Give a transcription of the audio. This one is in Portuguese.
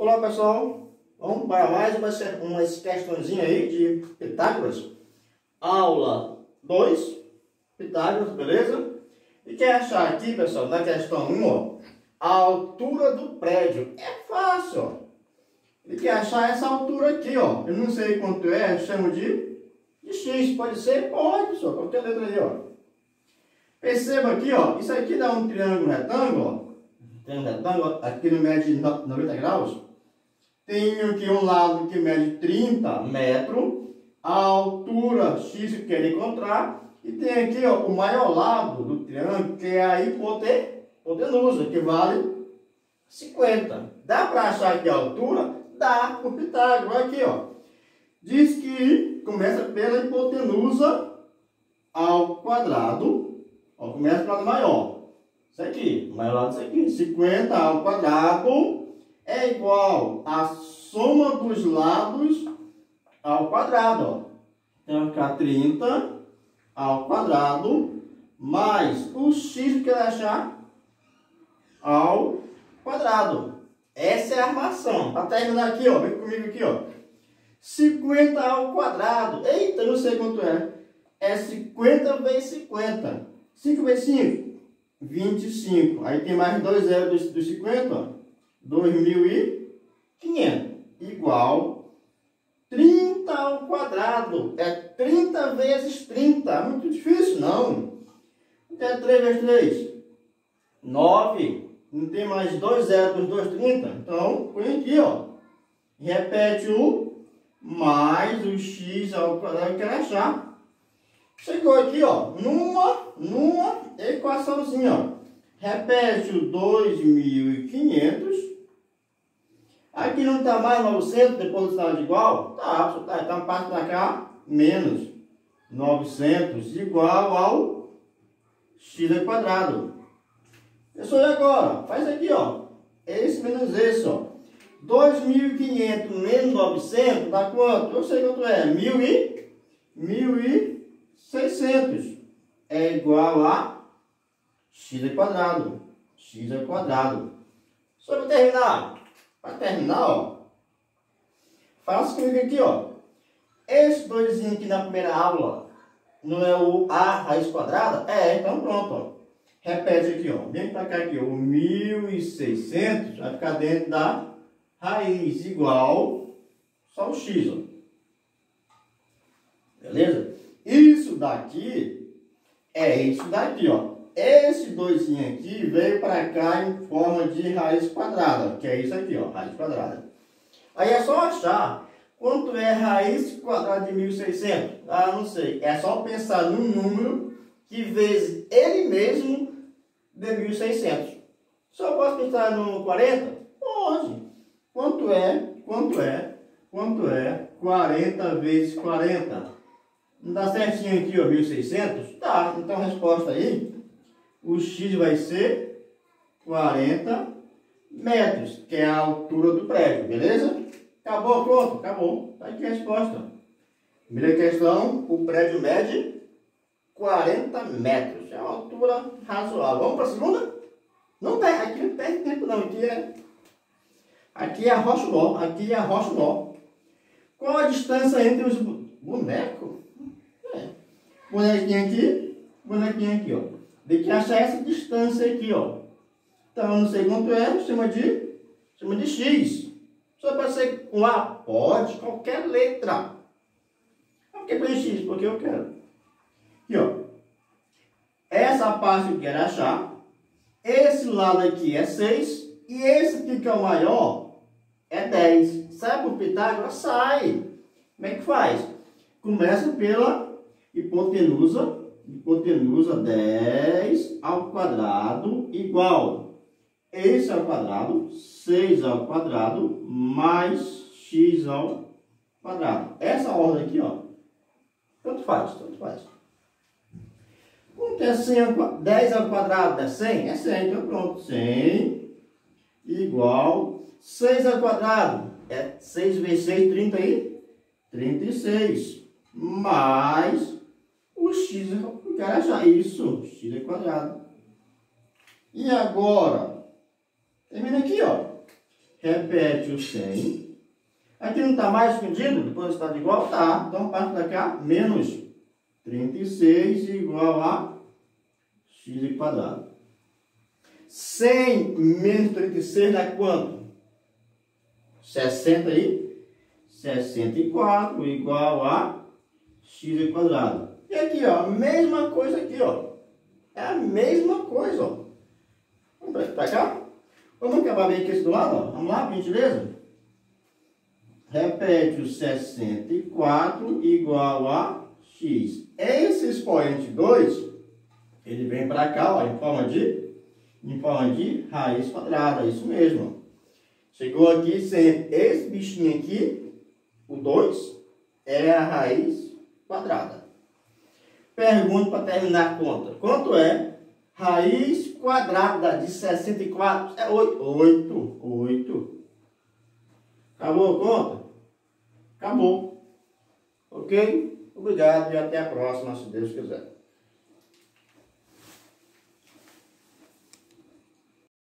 Olá pessoal, vamos para mais umas questõezinhas aí de Pitágoras. Aula 2, Pitágoras, beleza? E quer achar aqui, pessoal, na questão 1, ó, a altura do prédio. É fácil, ó. Ele quer achar essa altura aqui, ó. Eu não sei quanto é, eu chamo de x. Pode ser? Pode, pessoal. Qualquer letra aí, ó. Perceba aqui, ó. Isso aqui dá um triângulo retângulo, ó. Tem um retângulo, aqui no mede 90 graus. Tem aqui um lado que mede 30 metros. A altura x que quer encontrar. E tem aqui, ó, o maior lado do triângulo, que é a hipotenusa, que vale 50. Dá para achar aqui a altura? Dá, por Pitágoras. Olha aqui, ó. Diz que começa pela hipotenusa ao quadrado. Ó, começa pelo lado maior. Isso aqui, o maior lado disso aqui. 50 ao quadrado é igual à soma dos lados ao quadrado, ó. Então vai ficar 30 ao quadrado mais o x que quer achar ao quadrado. Essa é a armação. Para terminar aqui, ó, vem comigo aqui, ó. 50 ao quadrado. Eita, não sei quanto é. É 50 vezes 50. 5 vezes 5, 25. Aí tem mais 2 zeros dos 50, ó. 2.500. Igual 30 ao quadrado. É 30 vezes 30. Muito difícil, não. É 3 vezes 3. 9. Não tem mais 2 zeros dos dois 30. Então, põe aqui, ó. Repete o mais o x ao quadrado que eu quero achar. Chegou aqui, ó. Numa equaçãozinha, ó. Repete o 2.500. Aqui não está mais 900 depois do sinal de igual? Tá. Então passa para cá. Menos 900 igual ao x ao quadrado. Pessoal, e agora? Faz aqui, ó. Esse menos esse, ó. 2.500 menos 900 dá quanto? Eu sei quanto é. 1.600. É igual a x ao quadrado. X ao quadrado. Só para terminar. Para terminar, ó. Faça comigo aqui, ó. Esse doisinho aqui na primeira aula não é o a raiz quadrada? É, então pronto, ó. Repete aqui, ó. Vem para cá aqui, ó. O 1.600 vai ficar dentro da raiz igual só o x, ó. Beleza? Isso daqui é isso daqui, ó. Esse doisinho aqui veio para cá em forma de raiz quadrada, que é isso aqui, ó, raiz quadrada. Aí é só achar quanto é raiz quadrada de 1.600. Ah, não sei. É só pensar num número que vezes ele mesmo de 1.600. Só posso pensar no 40? Pode. Quanto é 40 vezes 40? Não dá certinho aqui, ó, 1.600? Tá, então a resposta aí, o x vai ser 40 metros, que é a altura do prédio, beleza? Acabou, pronto, acabou. Tá aqui a resposta. Primeira questão, o prédio mede 40 metros. É uma altura razoável. Vamos para a segunda? Não tem, aqui não perde tempo não, aqui é arrocha o nó, Qual a distância entre os bonecos? Bonequinho aqui, ó. Tem que achar essa distância aqui, ó. Então, eu não sei quanto é, chama de x. Só pode ser com A? Pode, qualquer letra. Por que põe x? Porque eu quero. Aqui, ó. Essa parte eu quero achar. Esse lado aqui é 6. E esse aqui que é o maior é 10. Sai por Pitágoras? Sai. Como é que faz? Começa pela hipotenusa 10 ao quadrado igual esse ao quadrado, 6 ao quadrado, mais x ao quadrado. Essa ordem aqui, ó, tanto faz. Quanto é 10 ao quadrado é 100? É 100, então pronto. 100 igual 6 ao quadrado. É 6 vezes 6, 30 aí? 36. Mais o x eu quero achar. Isso, x ao quadrado. E agora, termina aqui, ó. repete o 100. Aqui não está mais escondido? Depois está igual? Tá. Então parte da cá, menos 36 igual a x quadrado. 100 menos 36 dá quanto? 64 igual a x quadrado. E aqui, ó, a mesma coisa aqui, ó. É a mesma coisa, ó. Vamos para cá? Vamos acabar bem aqui esse do lado, ó. Vamos lá, por gentileza? Repete o 64 igual a x. Esse expoente 2, ele vem para cá, ó, em forma de raiz quadrada. Isso mesmo. Chegou aqui sempre. Esse bichinho aqui, o 2, é a raiz quadrada. Pergunta para terminar a conta. Quanto é raiz quadrada de 64? É 8. 8. Acabou a conta? Acabou. Ok? Obrigado e até a próxima, se Deus quiser.